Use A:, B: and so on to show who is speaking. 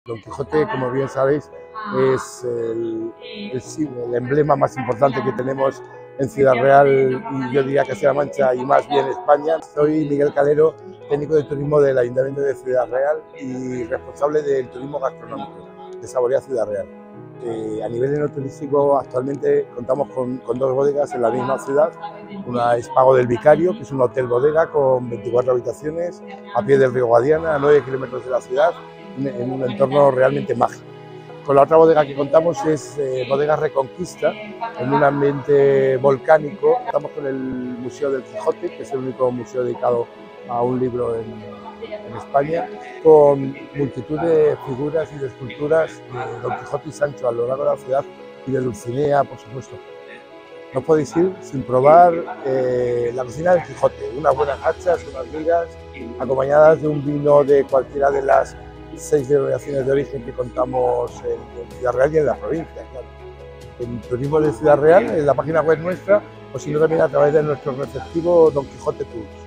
A: Don Quijote, como bien sabéis, es el emblema más importante que tenemos en Ciudad Real y yo diría Castilla-La Mancha y más bien España. Soy Miguel Calero, técnico de turismo del Ayuntamiento de Ciudad Real y responsable del turismo gastronómico de Saborea Ciudad Real. A nivel enoturístico, actualmente contamos con dos bodegas en la misma ciudad. Una es Pago del Vicario, que es un hotel bodega con 24 habitaciones a pie del río Guadiana, a 9 kilómetros de la ciudad, en un entorno realmente mágico. Con la otra bodega que contamos es Bodega Reconquista, en un ambiente volcánico. Estamos con el Museo del Quijote, que es el único museo dedicado a un libro en España, con multitud de figuras y de esculturas de Don Quijote y Sancho a lo largo de la ciudad y de Dulcinea, por supuesto. No podéis ir sin probar la cocina del Quijote, unas buenas hachas, unas migas, acompañadas de un vino de cualquiera de las 6 denominaciones de origen que contamos en Ciudad Real y en la provincia, claro. En Turismo de Ciudad Real, en la página web nuestra, o si no también a través de nuestro receptivo Don Quijote Tours.